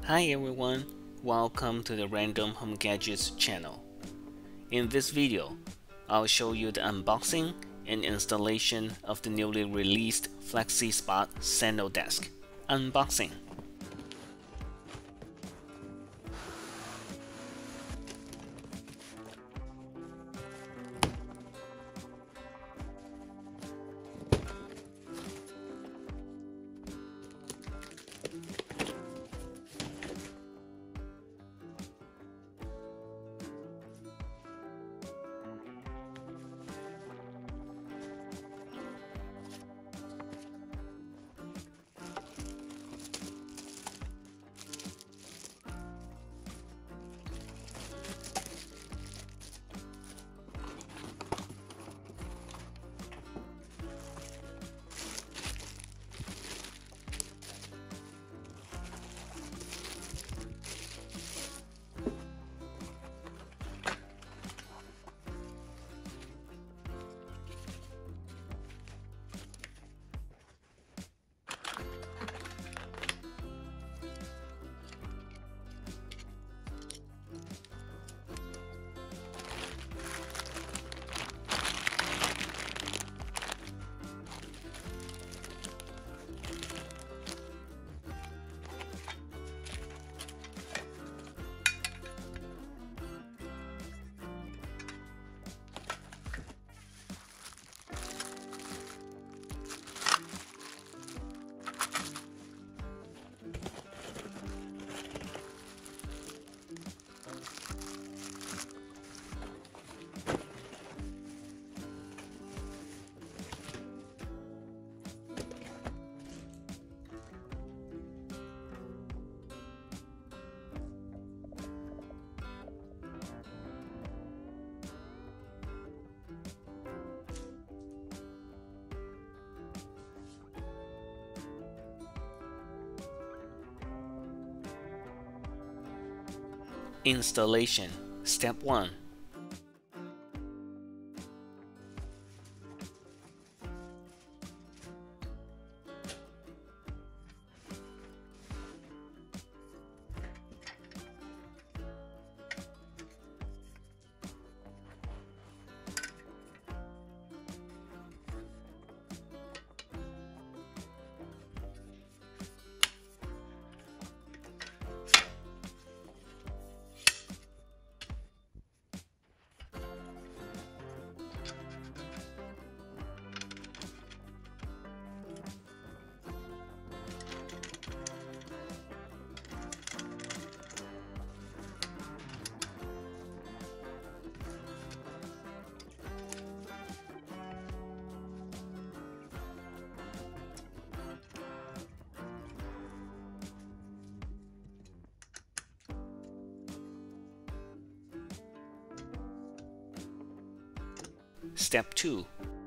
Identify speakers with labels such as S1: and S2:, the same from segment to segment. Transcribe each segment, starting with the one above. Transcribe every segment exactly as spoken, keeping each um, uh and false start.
S1: Hi everyone, welcome to the Random Home Gadgets channel. In this video, I'll show you the unboxing and installation of the newly released FlexiSpot Sando Desk. Unboxing. Installation. Step one. Step two.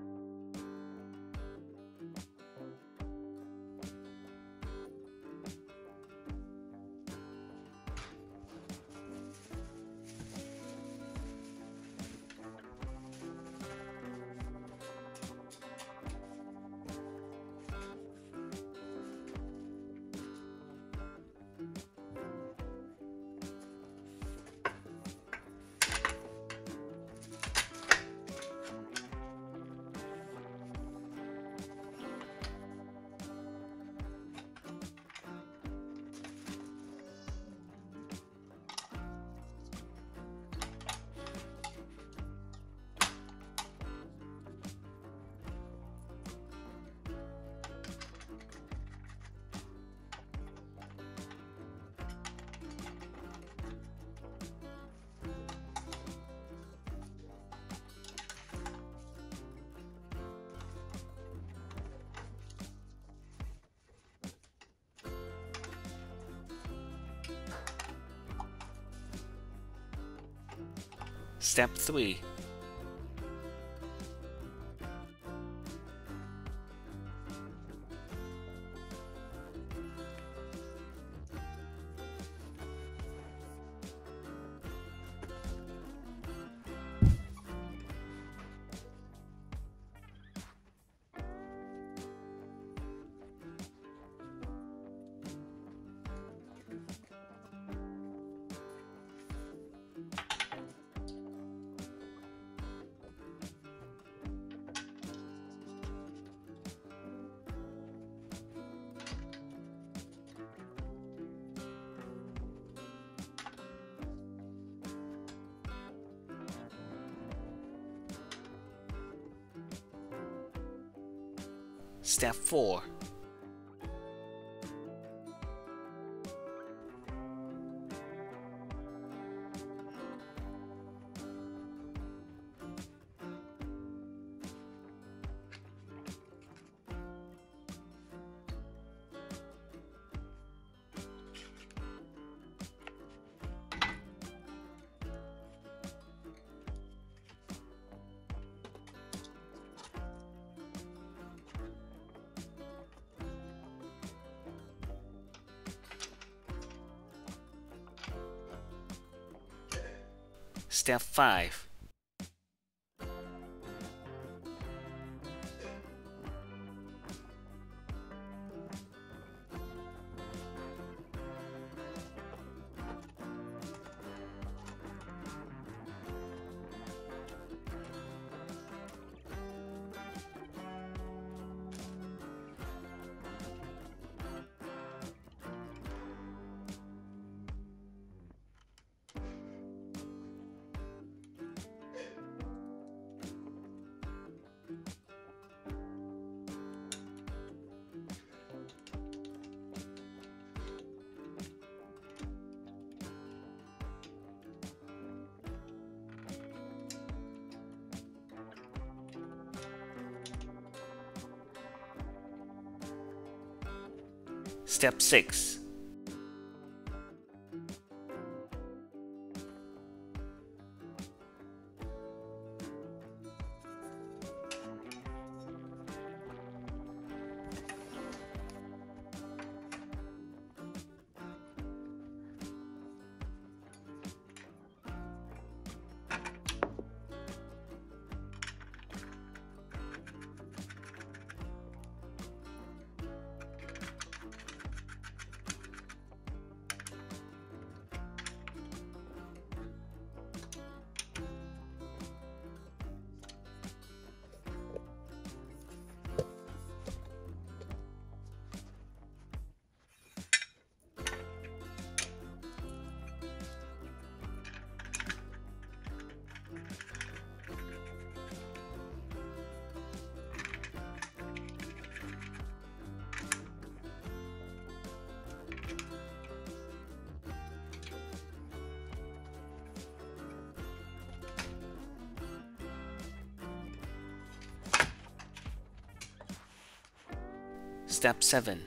S1: Step three. Step four. Step five. Step six. Step seven.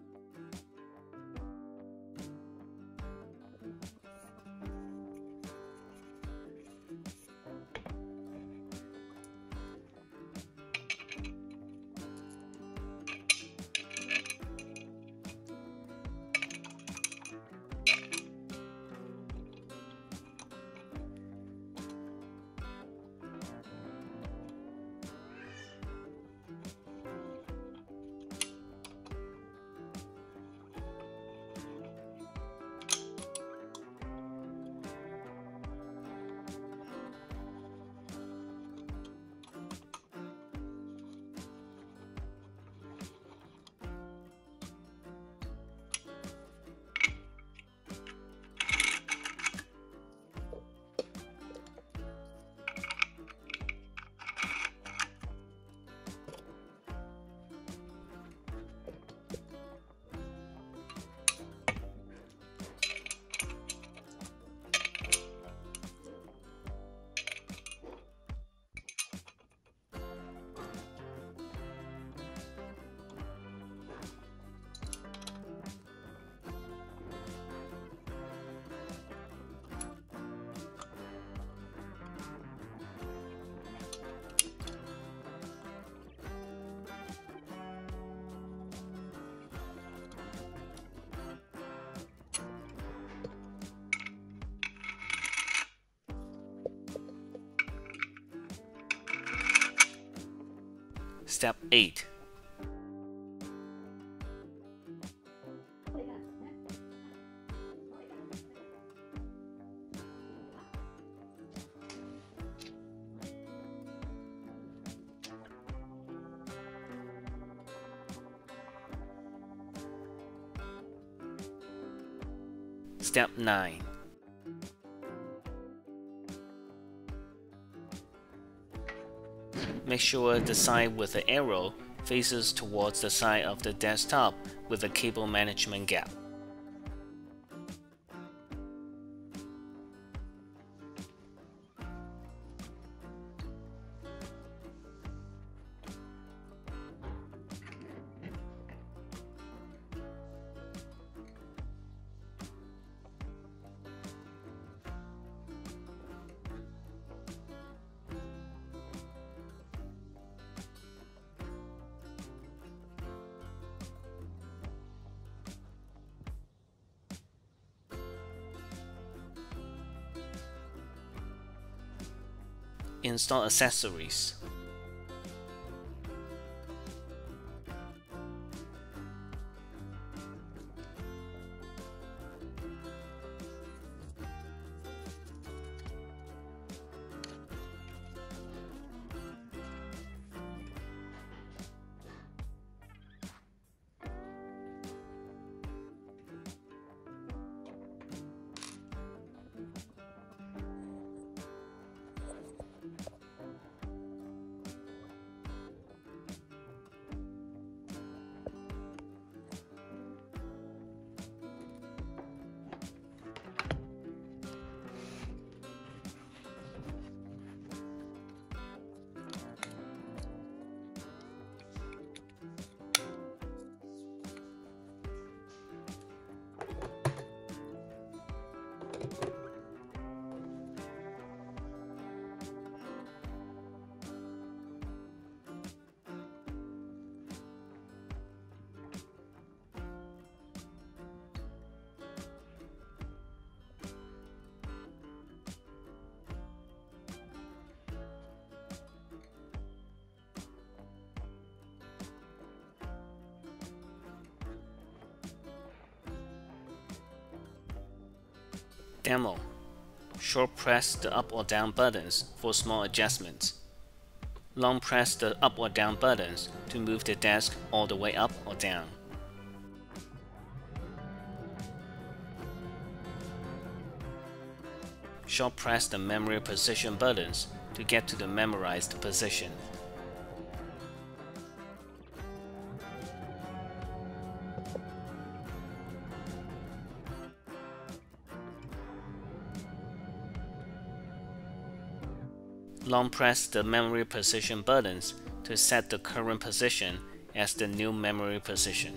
S1: Step eight. Step nine. Make sure the side with the arrow faces towards the side of the desktop with a cable management gap. Install accessories. Demo. Short press the up or down buttons for small adjustments. Long press the up or down buttons to move the desk all the way up or down. Short press the memory position buttons to get to the memorized position. Long press the memory position buttons to set the current position as the new memory position.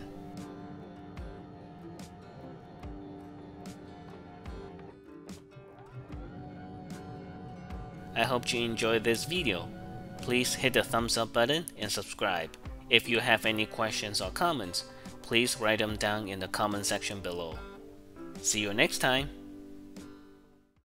S1: I hope you enjoyed this video. Please hit the thumbs up button and subscribe. If you have any questions or comments, please write them down in the comment section below. See you next time.